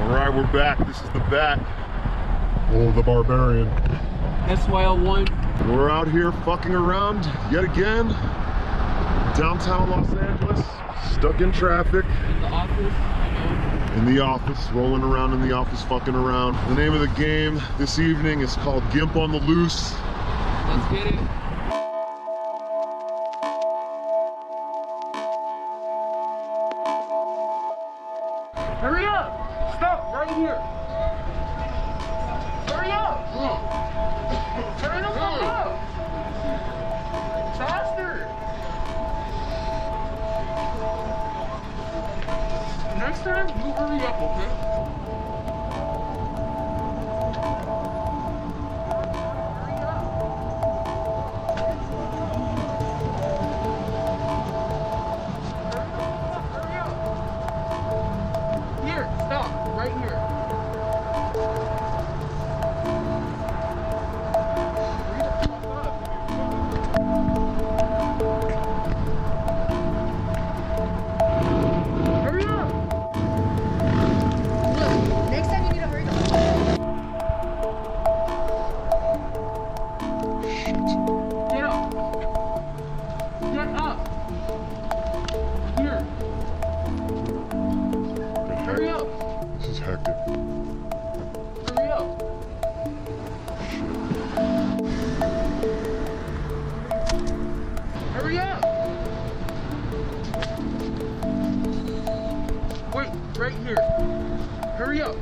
Alright, we're back. This is the Bat. Oh, the Barbarian. SYL1. We're out here fucking around yet again. Downtown Los Angeles. Stuck in traffic. In the office, you know. In the office, rolling around in the office, fucking around. The name of the game this evening is called Gimp On The Loose. Let's get it. Hurry up! Stop right here! Hurry up! Hurry the fuck up! Faster! Next time, you hurry up, okay? Right here. Hurry up! Look, next time you need to hurry up. Get up! Get up! Here. Hurry up! This is hectic. Hurry up! Hurry up! Wait, right here. Hurry up!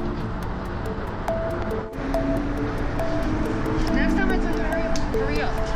Next time I tell you to hurry up, hurry up.